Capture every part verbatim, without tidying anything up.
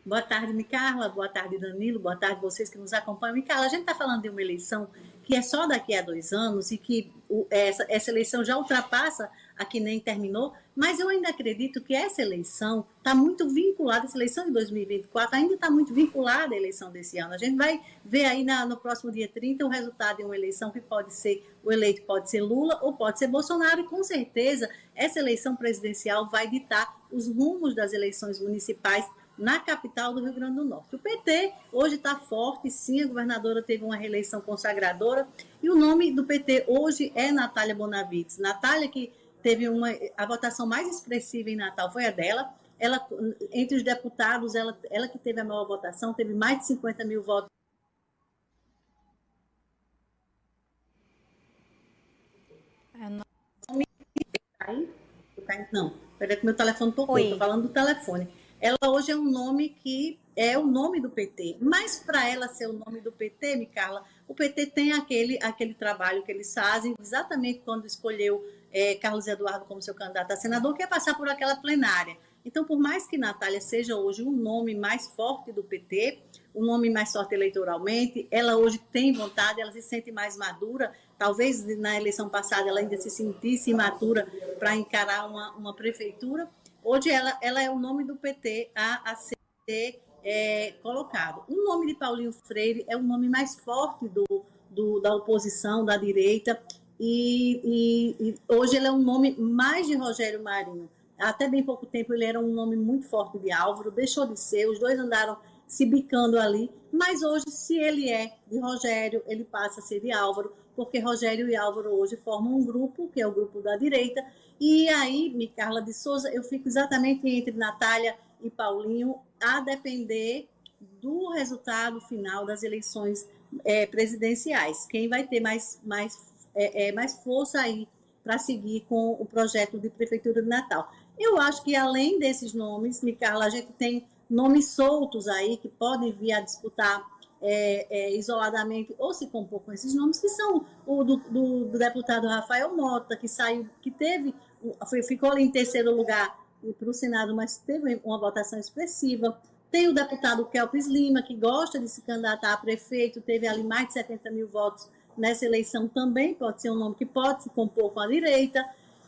Boa tarde, Micarla. Boa tarde, Danilo. Boa tarde, vocês que nos acompanham. Micarla, a gente está falando de uma eleição que é só daqui a dois anos e que o, essa, essa eleição já ultrapassa a que nem terminou, mas eu ainda acredito que essa eleição está muito vinculada, essa eleição de dois mil e vinte e quatro ainda está muito vinculada à eleição desse ano. A gente vai ver aí na, no próximo dia trinta o resultado de uma eleição que pode ser, o eleito pode ser Lula ou pode ser Bolsonaro, e com certeza essa eleição presidencial vai ditar os rumos das eleições municipais na capital do Rio Grande do Norte. O P T hoje está forte, sim, a governadora teve uma reeleição consagradora, e o nome do P T hoje é Natália Bonavides. Natália, que teve uma, a votação mais expressiva em Natal foi a dela, ela, entre os deputados, ela, ela que teve a maior votação, teve mais de cinquenta mil votos. Não, peraí que meu telefone tocou, estou falando do telefone. Ela hoje é um nome que é o nome do P T, mas para ela ser o nome do P T, Micarla, o P T tem aquele, aquele trabalho que eles fazem exatamente quando escolheu é, Carlos Eduardo como seu candidato a senador, que é passar por aquela plenária. Então, por mais que Natália seja hoje o nome mais forte do P T, o nome mais forte eleitoralmente, ela hoje tem vontade, ela se sente mais madura. Talvez na eleição passada ela ainda se sentisse imatura para encarar uma, uma prefeitura. Hoje ela, ela é o nome do P T a, a ser é, colocado. O nome de Paulinho Freire é o nome mais forte do, do, da oposição, da direita, e, e, e hoje ele é um nome mais de Rogério Marinho. Até bem pouco tempo ele era um nome muito forte de Álvaro, deixou de ser, os dois andaram se bicando ali, mas hoje, se ele é de Rogério, ele passa a ser de Álvaro, porque Rogério e Álvaro hoje formam um grupo, que é o grupo da direita, e aí, Micarla de Souza, eu fico exatamente entre Natália e Paulinho, a depender do resultado final das eleições é, presidenciais. Quem vai ter mais, mais, é, é, mais força aí para seguir com o projeto de Prefeitura de Natal. Eu acho que, além desses nomes, Micarla, a gente tem nomes soltos aí que podem vir a disputar é, é, isoladamente ou se compor com esses nomes, que são o do, do, do deputado Rafael Mota, que saiu, que teve, foi, ficou ali em terceiro lugar para o Senado, mas teve uma votação expressiva. Tem o deputado Kelpis Lima, que gosta de se candidatar a prefeito, teve ali mais de setenta mil votos nessa eleição, também pode ser um nome que pode se compor com a direita.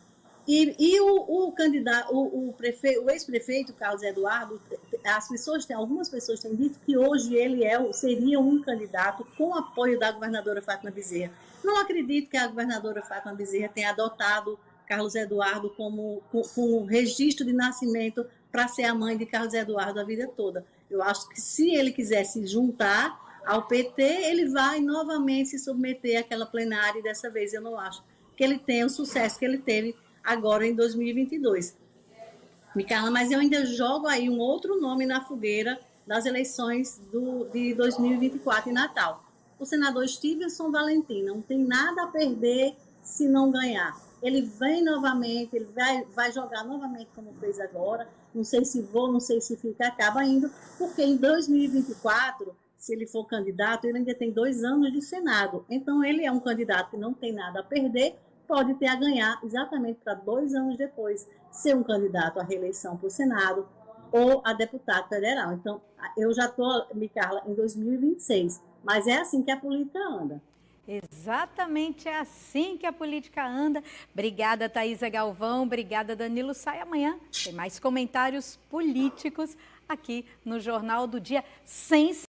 E, e o, o candidato, o, o, prefe, o ex-prefeito Carlos Eduardo, as pessoas têm, algumas pessoas têm dito que hoje ele é, seria um candidato com apoio da governadora Fátima Bezerra. Não acredito que a governadora Fátima Bezerra tenha adotado Carlos Eduardo como com, com registro de nascimento para ser a mãe de Carlos Eduardo a vida toda. Eu acho que se ele quiser se juntar ao P T, ele vai novamente se submeter àquela plenária, e dessa vez eu não acho que ele tenha o sucesso que ele teve agora em dois mil e vinte e dois. Micarla, mas eu ainda jogo aí um outro nome na fogueira das eleições do, de dois mil e vinte e quatro em Natal. O senador Stevenson Valentim não tem nada a perder se não ganhar. Ele vem novamente, ele vai, vai jogar novamente como fez agora. Não sei se vou, não sei se fica, acaba indo, porque em dois mil e vinte e quatro, se ele for candidato, ele ainda tem dois anos de Senado. Então, ele é um candidato que não tem nada a perder, pode ter a ganhar exatamente para dois anos depois ser um candidato à reeleição para o Senado ou a deputado federal. Então, eu já estou, Micarla, em dois mil e vinte e seis, mas é assim que a política anda. Exatamente é assim que a política anda. Obrigada, Thaisa Galvão. Obrigada, Danilo. Sai amanhã. Tem mais comentários políticos aqui no Jornal do Dia, sem